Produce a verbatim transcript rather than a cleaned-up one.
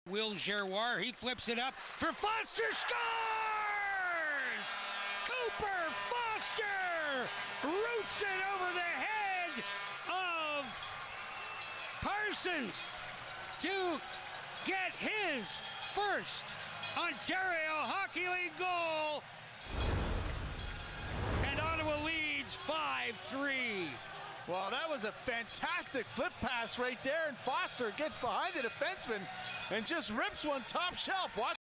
Will Giroir, he flips it up for Foster, scores! Cooper Foster roots it over the head of Parsons to get his first Ontario Hockey League goal. And Ottawa leads five three. Well, that was a fantastic flip pass right there, and Foster gets behind the defenseman and just rips one top shelf. Watch